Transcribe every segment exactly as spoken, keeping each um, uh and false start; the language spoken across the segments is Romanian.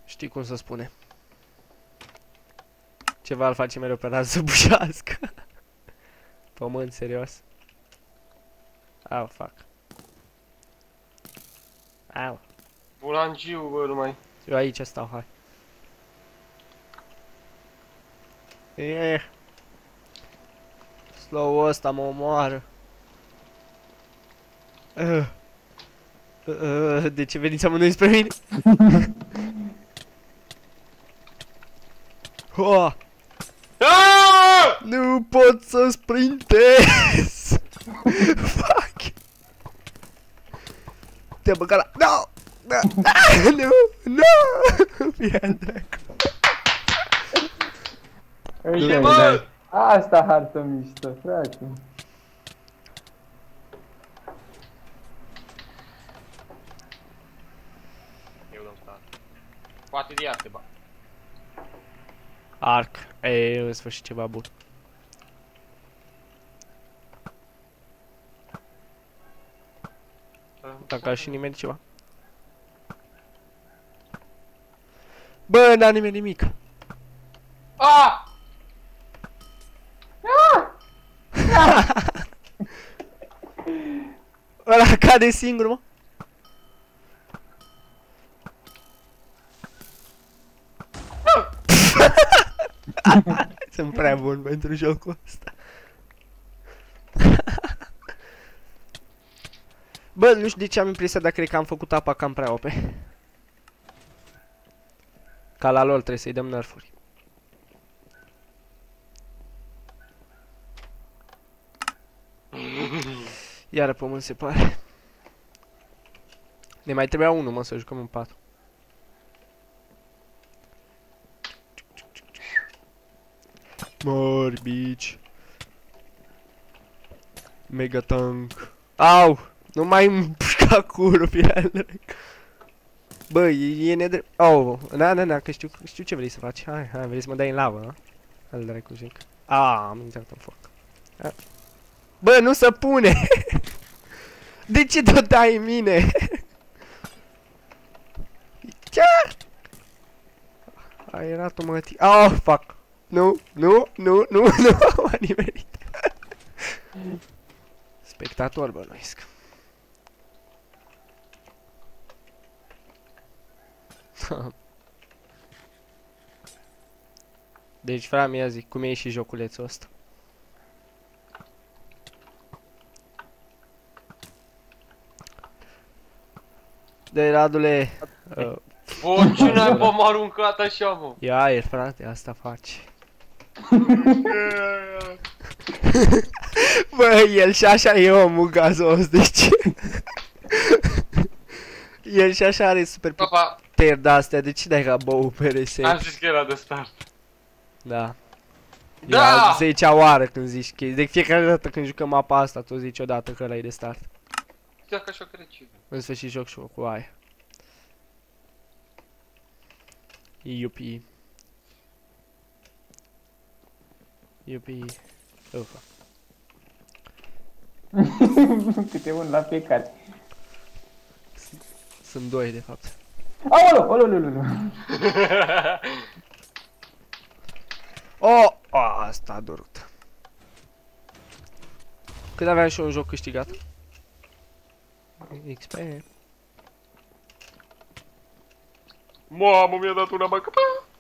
Știi cum să spune. Ceva îl face mereu pe nas să bușească. Pământ, serios. Au, fac. Au. Bulangiu, bă, numai. Eu aici stau, hai. Eh. Slow-ul ăsta mă omoară. Uh. Uh, de ce veniți amândoi spre mine? Hoa! Nu pot să sprintez! Fuck! Te-a băgat la... No! No! Ah, nu! No! Fie dracu. Uite, bă! asta hartă mișto, frate. Eu dăm start. Poate de ea te bag. Arc. E, în sfârșit ceva bun. Dacă și nimeni ceva. Bă, n-a nimeni nimic. Ah! Ăla cade singur, mă. Sunt prea bun pentru jocul ăsta. Bă, nu știu de ce am impresia, dar cred că am făcut apa cam prea O P. Ca la LOL trebuie să-i dăm nerfuri. Iară pământ se pare. Ne mai trebuia unul, mă, să jucăm în patru. Mori, bici. Mega tank. Au! Nu mai împușca curul pe el. Bă, e, e nedrept. Oh, na, na, na, că știu, știu ce vrei să faci. Hai, hai, vrei să mă dai în lavă, ha? Îl dracu zic. Ah, am intrat în foc. A. Bă, nu se pune! De ce tot dai în mine? Chiar! Aeratul mătii. Oh, fuck! Nu, nu, nu, nu, nu, m-a nimerit. Spectator bănuiesc. Deci, frate, mi-a zic, cum e și joculețul ăsta? Dă-i, Radule, uh, Bă, ce n-ai bă, m-a aruncat așa, mă? e aer, frate, asta faci. Bă, el și așa e omul gazos, deci... El și așa are super Papa, puteri de-astea, de ce dai ca bău pe reset? am zis că era de start. Da. E Da! a zecea oară când zici chestii. De fiecare dată când jucăm mapa asta, tu zici odată că ăla e de start. Știa că așa crece. În sfârșit joc și cu aia. Iupi. Iupi. Ufa. Câte un la fiecare. Sunt doi de fapt. Aolo, aolo, aolo, aolo. Oh! Oh, asta a durut. Când aveam și un joc câștigat. X P. Mamă, mi-a dat una băcă.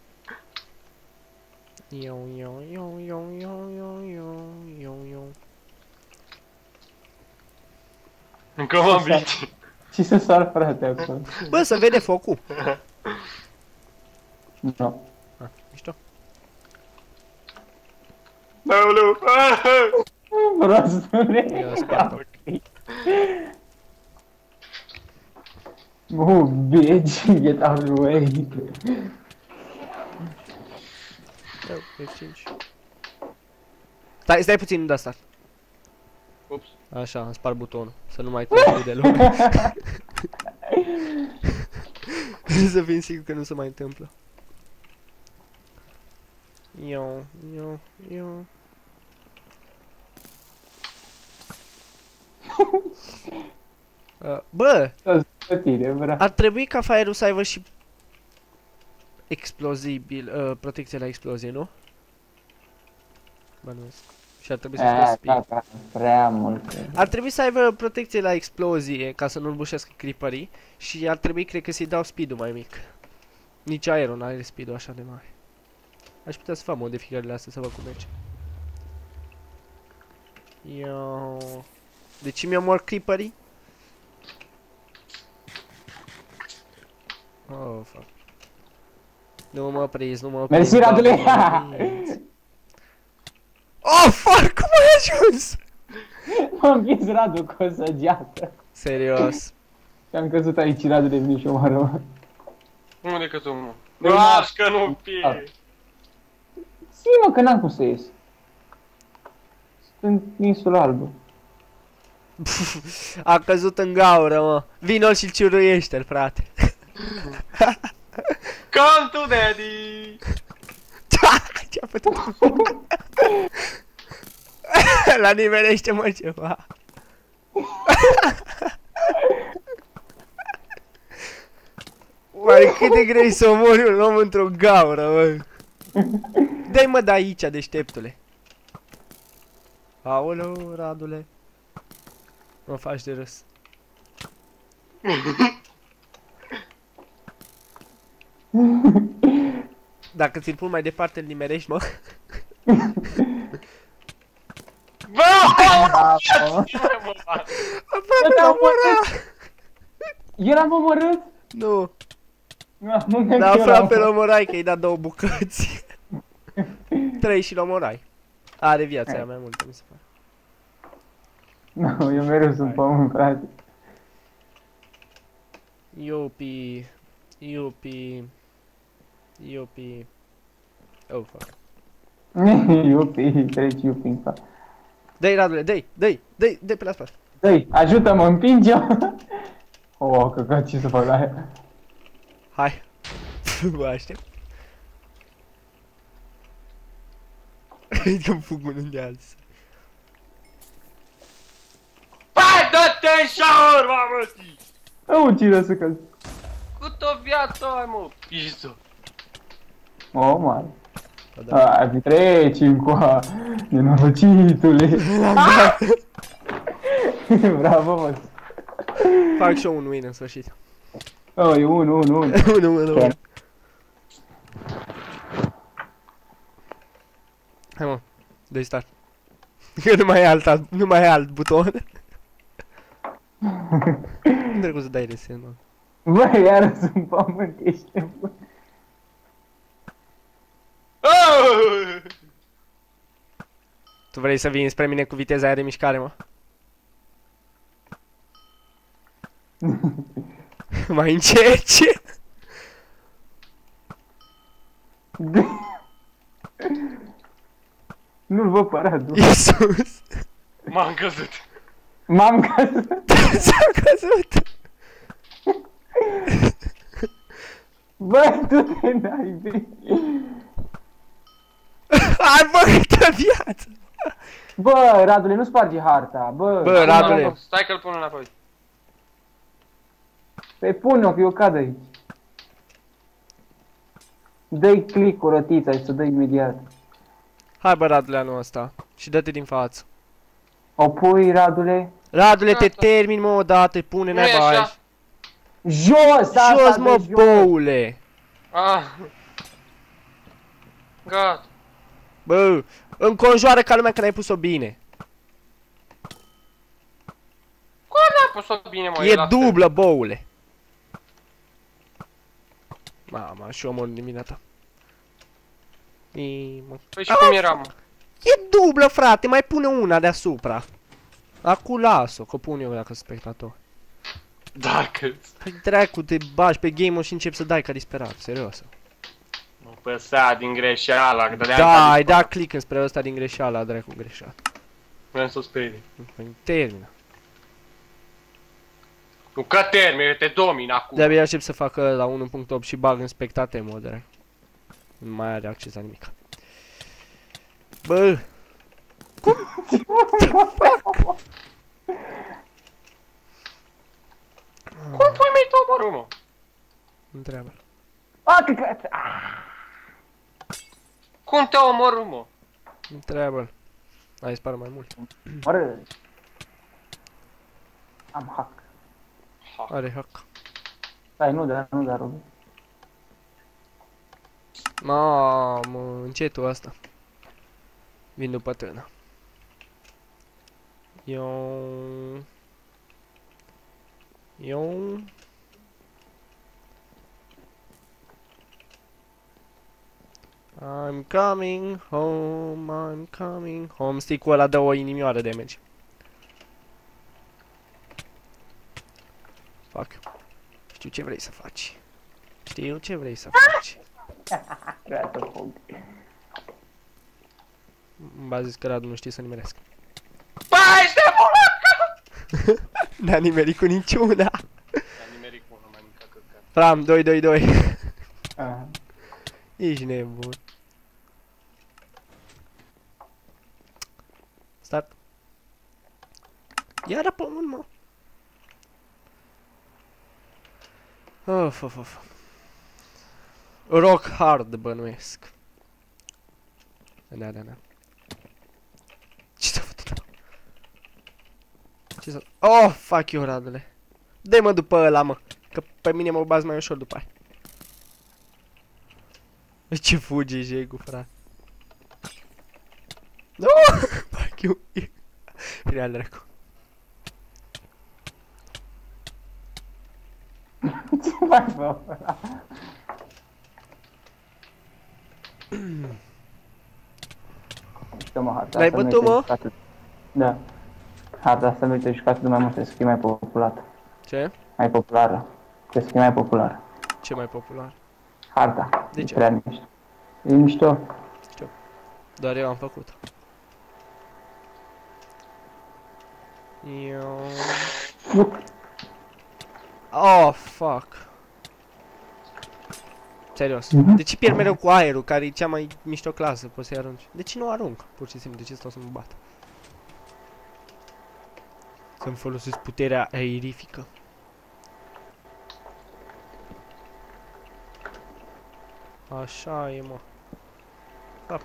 Yo, yo, yo, yo, yo, yo, yo, yo, yo. Încă m-am bici. Ce să sar, frate, acolo? Bă, să vede focul. Nu. Ah, mișto. Aoleu, Prostule. Eu spart-o. Oh, bitch, get out of the way. Eu, F cinci. Stai, stai puțin, nu da start. Ups. Așa, am spart butonul. Să nu mai tâmpui de lume. Să fim sigur că nu se mai întâmplă. Eu, eu, eu. Uh, bă, Pe tine, bra. ar trebui ca Fire-ul să aibă și explozibil, uh, protecție la explozie, nu? Bănuiesc. Și ar trebui să E, fie speed. da, da, prea mult. Ar trebui să aibă protecție la explozie ca să nu-l bușească creeperii și ar trebui, cred că, să-i dau speed-ul mai mic. Nici aerul nu are speed-ul așa de mare. Aș putea să fac modificările astea să văd cum merge. Yo. Deci mi-o mor creeperii? Oh, fuck. Nu mă prinzi, nu mă prinzi. Mersi, Radule! Doamne. Oh, fuck! Cum ai ajuns? M-am împins Radu cu o săgeată. Serios. Și am căzut aici, Radule, vine și omoară-mă. Unde că tu, mă? Păi, Lași că nu fie! Si, mă, că n-am cum să ies. Sunt în insula albă. A căzut în gaură, mă. Vino-l și-l ciuruiește-l, frate. Come to daddy! Ce-a făcut? La nimerește, mă, ceva. Oare cât de greu să omori un om într-o gaură, mă? Dai, mă, de aici, deșteptule. Aoleu, Radule. Mă faci de râs. Dacă ți-l pun mai departe, îl nimerești, mă? Bă! Aproape l-am omorât! Eu l-am omorât? Nu, Nu, nu mi-am dar eu l-am aproape omorât. l-omorai, că i-ai dat două bucăți. Trei și l-omorai. Are viața aia mai multă, mi se pare. Nu, eu mereu sunt pământ, frate. Iopi, Iopi, Iopi. Oh, fuck. Iupi, treci iupi în față. Dă-i, Radule, dă-i, dă-i, dă-i, dă-i pe la spate. Dă-i, ajută-mă, împinge-o! Oh, căcat, ce să fac la aia? Hai. Vă aștept. Că-mi fug unul de alții. Hai, dă-te în shower, mamă, tii! Oh, cine să căzi? Cât o viață ai, mă, piză! Oh, mare. Ba da. Hai, treci încoa, nenorocitule. Bravo, mă. Fac și eu un win în sfârșit. Oh, e unu, unu, unu. Unu, unu, unu. Hai, mă, dă-i start. Că nu mai e alt, alt- nu mai e alt buton. Nu trebuie să dai reset, mă. Bă, iară sunt pământ, ești nebun. Oh! Tu vrei să vii spre mine cu viteza aia de mișcare, mă? Mai încerci? Nu-l văd pe Radu. Iisus! M-am căzut! M-am căzut. S-a căzut! Bă, tu te naibii. Hai, bă, câtă viață! Bă, Radule, nu sparge harta, bă. Bă, Radule. Stai că-l pun înapoi. Păi pune-o, că eu cad aici. Dă-i click cu rotița și să dă imediat. Hai, bă, Radule, anul ăsta. Și dă-te din față. O pui, Radule? Radule, te Gata. termin, mă, odată, pune Nu e naiba așa? aici. Jos, asta Jos, de mă, jos. boule! Ah. Gata. Bă, înconjoară ca lumea că n-ai pus-o bine. Cum n-a pus-o bine, mă? E la fel? dublă, boule. Mama, și omor dimineața. E, mă. Păi și cum era, mă? E dublă, frate, mai pune una deasupra. Acu las-o, că o pun eu dacă sunt spectator. Dacă... Păi dracu, te bagi pe game-ul și începi să dai ca disperat, serios. Mă păsa din greșeala, că dădeam Da, ai ca dat click înspre ăsta din greșeala, dracu, greșeală. Vreau să o sperii. Păi termină. Nu că termine, te domin acum. De-abia aștept să facă la unu punct opt și bag în spectate mod, dracu. Nu mai are acces la nimic. Bă, Cum pui mei tu omorul, mă? întreabă. A, căcat! Ah, Cum te-a omorât, mă? Întreabă-l. Ai spart mai mult. mără. Am hack. Ha. Are hack. Stai, nu da, nu da, Robi. Mamă, încetul asta. Vin după tână. Eu... Eu... I'm coming home, I'm coming home. Stick-ul ăla dă o inimioară damage. Fuck. Știu ce vrei să faci. Știu ce vrei să faci. Trebuia să fug. M-a zis că Radu nu știe să nimerească. Băi, ești nebun! N-a nimerit cu niciuna. Am nimerit cu una mai mică căcat. Fram, doi doi doi. Ah. Ești nebun. Start. Iară pământ, mă. Of, of, of. Rock hard, bănuiesc. Da, da, da. Ce s-a făcut? Ce s-a... Oh, fuck you, Radule. Dă-mă după ăla, mă. Că pe mine mă bazi mai ușor după aia. Ce fuge Jegu, frate. No! Fuck you. Bine, al dracu. Ce mai bă? Jucăm harta. L-ai asta bătut, merită mă? jucată. Da. Harta asta merită jucată de mai mult, să fie mai populată. Ce? Mai populară. Trebuie să fie mai populară. Ce mai popular? Harta. De E ce? prea mișto. E mișto. Doar eu am făcut. Eu... Oh, fuck. Serios. Mhm. De ce pierd mereu cu aerul, care e cea mai mișto clasă, poți să-i arunci? De ce nu arunc? Pur și simplu, de ce stau să mă bat? Să-mi folosesc puterea aerifică. Așa e, mă. Stop.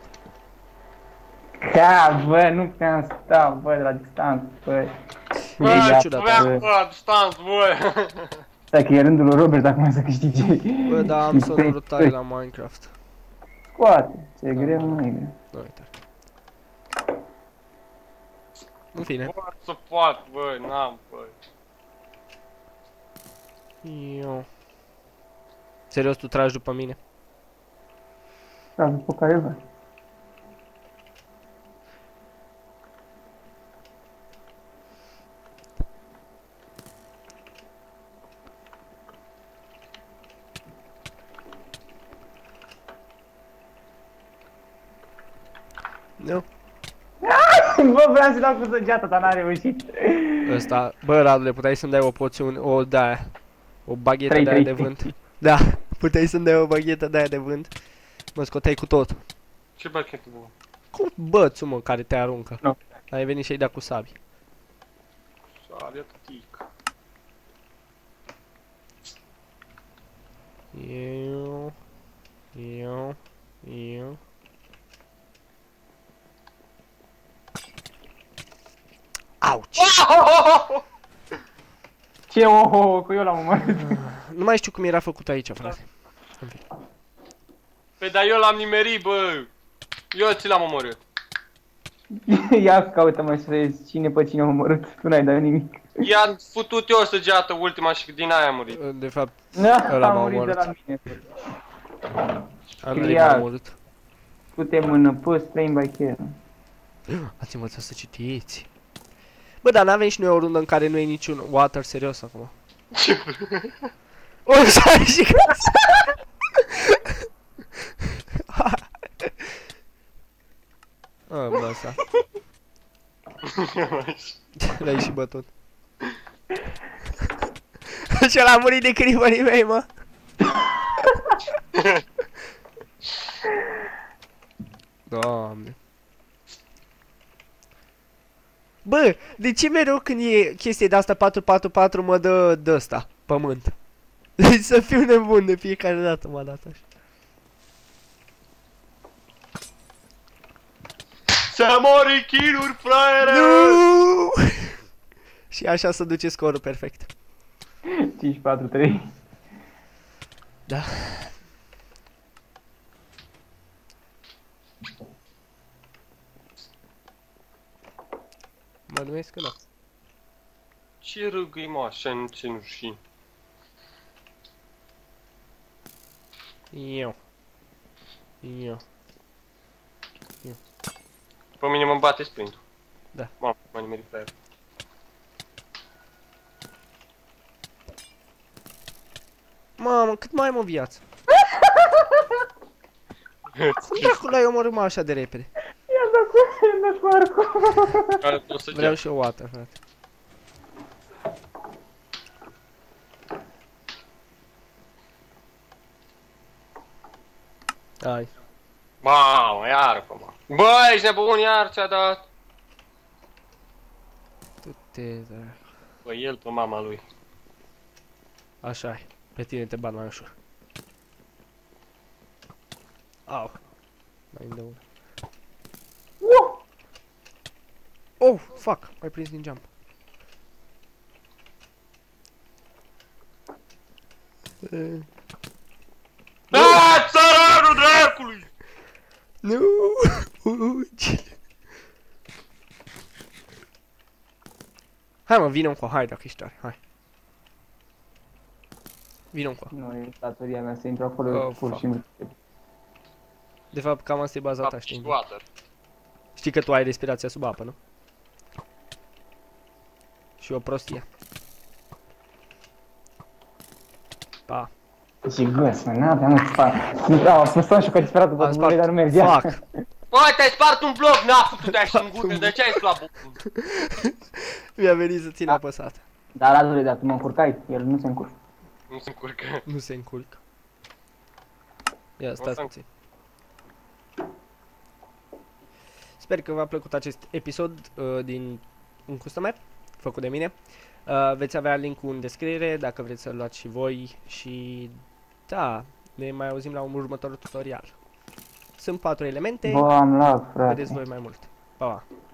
Da, bă, nu puteam sta, bă, de la distanță, bă. E și Bă, ciudat. vreau bă. cu la distanță, bă! Stai că e rândul lui Robert acum să câștige. Bă, da, am sonorul tare la Minecraft. Scoate, ce e Da. greu, nu e greu. Nu uite. În fine. Bă, să pot, bă, n-am, bă. Eu... Serios, tu tragi după mine? Da, după care vă. Nu. Bă, vreau să dau cu săgeata, dar n-a reușit. Ăsta, bă, Radule, puteai să-mi dai o poțiune, o de-aia. O baghetă Trei, de-aia trei, de trei. vânt. Da, puteai să-mi dai o baghetă de-aia de vânt. Mă scoteai cu tot. Ce bachetă, bă? Cu bățul, mă, care te aruncă. Nu. Ai venit și ai dat cu sabi. Sare tătic. Eu... Eu... Eu... Auci! Ce, oh, oh, oh, cu eu l-am omorât. Nu mai știu cum era făcut aici, frate. Păi, dar eu l-am nimerit, bă! Eu ți l-am omorât. Ia caută-mă să vezi cine pe cine a omorât. Tu n-ai dat nimic. I-am futut eu săgeată ultima și din aia am murit. De fapt, Da, Ăla a m-a murit de omorât. la mine. Andrei Ia. m-a omorât. Du-te mână, pus, playing by care. Ați învățat să citiți. Bă, dar n-avem și noi o rundă în care nu e niciun water serios acum. O, stai și casă! A, bă, asta. L-ai și bătut. Și ăla a murit de creeperii mei, mă. Doamne. Bă, de ce mereu când e chestie de asta patru patru patru mă dă de ăsta, pământ? Deci să fiu nebun de fiecare dată m-a dat așa. Să mori kill-uri, fraiere! Nu! Și așa se duce scorul perfect. cinci patru trei. Da. Mă numesc că da. Ce râgâi, mă, așa în cenușii? Eu. Eu. Pe mine mă bate sprintul. Da. Mamă, m-a nimerit fraier. Mamă, cât mai am o viață? Cum dracul ai omorât mă așa de repede? I-am dat cu, i-am dat cu arcul. Care o să Vreau cer. și o oată, frate. Hai. Mamă, iar, mă. Bă, ești nebun, iar ți-a dat. Tu te... Bă, el pe mama lui. Așa e. Pe tine te bat mai ușor. Au. Mai îmi dă una. Uh! Oh, fuck. M-ai prins din jump. Eh, Aaaa, țăranul dracului! Nu! Uci! Hai mă, vină încă, hai dacă ești tare, hai. Vină încă. Nu, e datoria mea să intru acolo Oh, pur fuck. și simplu. De fapt, cam asta e baza ta, Fapt, știi? water. Știi că tu ai respirația sub apă, nu? Și o prostie. Pa. Și găs, mă, n-aveam mă, spart. Intrau, mă stau și că disperatul pe Am Dumnezeu, dar nu spart. mergea. Fuck. Bă, te-ai spart un bloc, n-a făcut așa în gură, de ce ai spart blocul? Mi-a venit să țin apăsat. Dar Radule, dar tu mă încurcai, el nu se încurcă. Nu se încurcă. Nu se încurcă. Ia, stați să- puțin. Sper că v-a plăcut acest episod uh, din un customer făcut de mine. Uh, veți avea link-ul în descriere dacă vreți să-l luați și voi și da, ne mai auzim la un următor tutorial. Sunt patru elemente, Bă, am lag, frate. vedeți voi mai mult. Pa! Pa.